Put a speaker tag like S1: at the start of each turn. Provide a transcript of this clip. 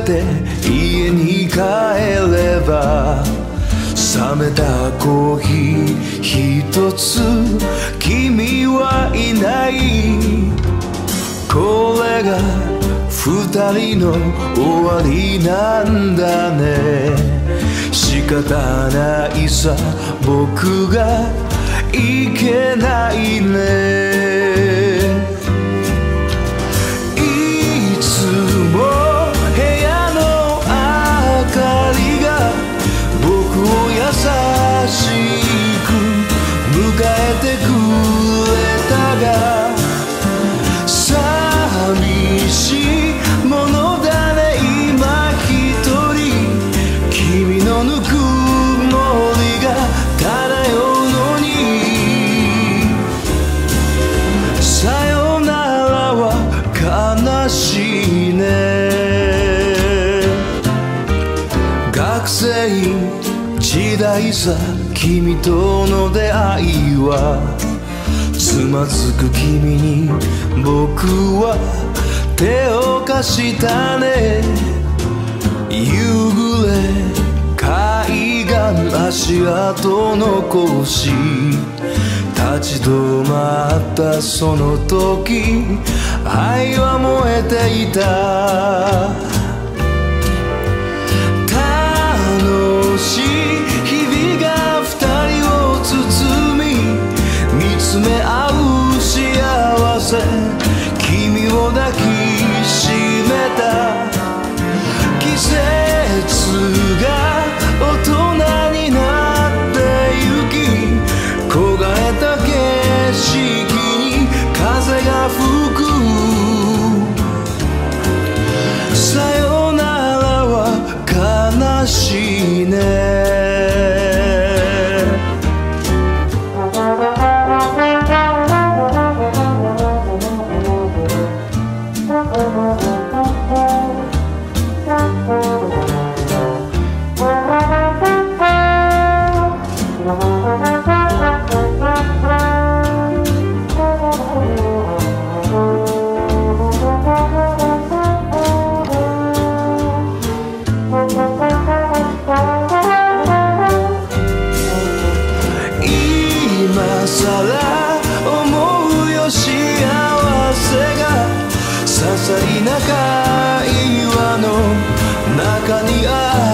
S1: て家に帰れば冷めたコーヒー一つ君はいない。これが二人の終わりなんだね。仕方ないさ僕がいけないね。いつも部屋の明かりが僕を優しく迎えてくれたが、寂しいものだね今一人。君のぬくもりが漂うのに、さよならは悲しいね。学生時代さ君との出会いは、つまずく君に僕は手を貸したね。夕暮れ海岸足跡残し立ち止まったその時、愛は燃えていた。楽しい日々が二人を包み見つめ合う幸せ、君を抱きしめた。季節が大人になってゆき、焦がれた景色に風が吹く。さよならは悲しいね。今さら思うよ幸せが、些細な会話の中にある